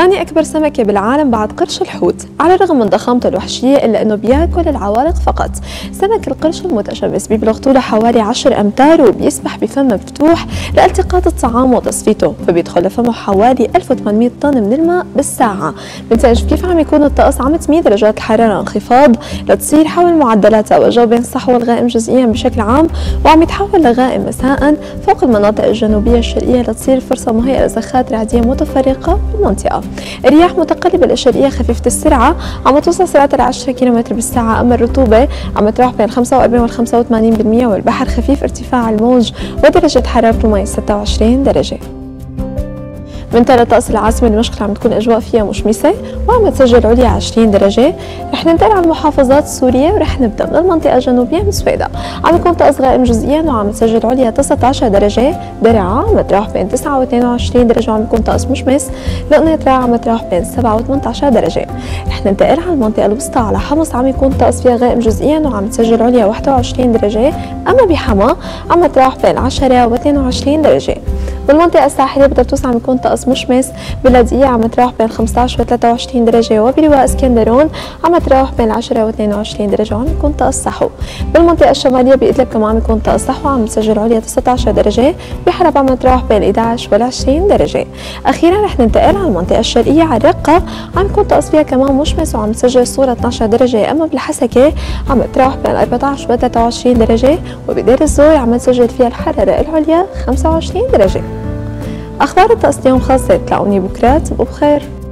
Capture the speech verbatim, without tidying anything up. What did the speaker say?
ثاني أكبر سمكة بالعالم بعد قرش الحوت، على الرغم من ضخامته الوحشية إلا أنه بياكل العوالق فقط. سمك القرش المتشبث بيبلغ طوله حوالي عشرة أمتار وبيسبح بفم مفتوح لالتقاط الطعام وتصفيته، فبيدخل لفمه حوالي ألف وثمانمئة طن من الماء بالساعة. بنتعرف كيف عم يكون الطقس عم تميل درجات الحرارة انخفاض لتصير حول معدلاتها، والجو بين الصحو والغائم جزئيا بشكل عام، وعم يتحول لغائم مساء فوق المناطق الجنوبية الشرقية لتصير فرصة مهيئة لزخات رعدية متفرقة بالمنطقة. الرياح متقلبة للشرقية خفيفة السرعة، عم توصل سرعتها ل عشرة كيلومتر بالساعة، أما الرطوبة عم تروح بين خمسة وأربعين وال خمسة وثمانين بالمئة، والبحر خفيف ارتفاع الموج ودرجة حرارة الماء ستة وعشرين درجة. بنتقل لطقس العاصمة دمشق اللي عم تكون الأجواء فيها مشمسة وعم تسجل عليا عشرين درجة. رح ننتقل على المحافظات السورية ورح نبدأ من المنطقة الجنوبية من سويداء، عم يكون طقس غائم جزئيا وعم تسجل عليا تسعة عشر درجة. درعا عم تروح بين تسعة واثنين وعشرين درجة وعم يكون طقس مشمس. لقنيطرة عم تروح بين سبعة وثمانية عشر درجة. رح ننتقل على المنطقة الوسطى على حمص، عم يكون طقس فيها غائم جزئيا وعم تسجل عليا واحد وعشرين درجة، أما بحما عم تروح بين عشرة واثنين وعشرين درجة. بالمنطقة الساحلية بطرطوس عم يكون طقس مشمس. بلادية عم تروح بين خمسة عشر و ثلاثة وعشرين درجة، وبلواء اسكندرون عم تروح بين عشرة و اثنين وعشرين درجة وعم يكون طقس صحو. بالمنطقة الشمالية بإدلب كمان عم يكون طقس صحو، عم تسجل عليا تسعة عشر درجة. بحلب عم تروح بين إحدى عشر وال عشرين درجة. أخيرا رح ننتقل على المنطقة الشرقية على الرقة، عم يكون طقس فيها كمان مشمس وعم تسجل صورة اثني عشر درجة، أما بالحسكة عم تروح بين أربعة عشر و ثلاثة وعشرين درجة، وبدير الزور عم تسجل فيها الحرارة العليا خمسة وعشرين درجة. أخبار الطقس اليوم خلصت، تلاقوني بكرة تبقوا بخير.